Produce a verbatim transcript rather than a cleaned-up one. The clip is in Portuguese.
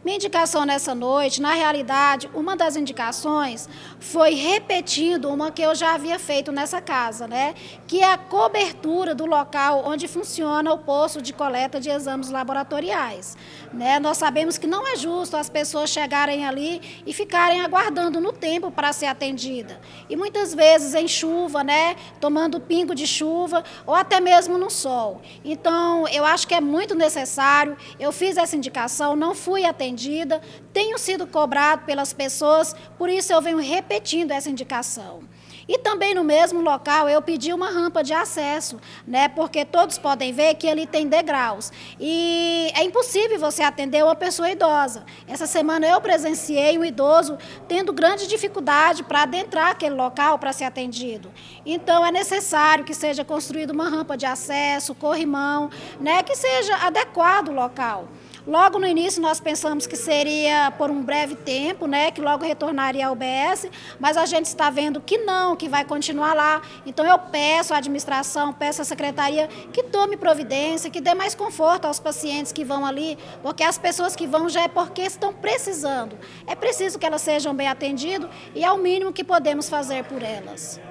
Minha indicação nessa noite, na realidade, uma das indicações foi repetindo uma que eu já havia feito nessa casa, né? Que é a cobertura do local onde funciona o posto de coleta de exames laboratoriais, né? Nós sabemos que não é justo as pessoas chegarem ali e ficarem aguardando no tempo para ser atendida. E muitas vezes em chuva, né? Tomando pingo de chuva ou até mesmo no sol. Então, eu acho que é muito necessário. Eu fiz essa indicação, não fui atendida. Tenho sido cobrado pelas pessoas, por isso eu venho repetindo essa indicação. E também no mesmo local eu pedi uma rampa de acesso, né? Porque todos podem ver que ele tem degraus. E é impossível você atender uma pessoa idosa. Essa semana eu presenciei um idoso tendo grande dificuldade para adentrar aquele local para ser atendido. Então é necessário que seja construída uma rampa de acesso, corrimão, né? Que seja adequado o local. Logo no início nós pensamos que seria por um breve tempo, né, que logo retornaria ao U B S, mas a gente está vendo que não, que vai continuar lá. Então eu peço à administração, peço à secretaria que tome providência, que dê mais conforto aos pacientes que vão ali, porque as pessoas que vão já é porque estão precisando. É preciso que elas sejam bem atendidas e é o mínimo que podemos fazer por elas.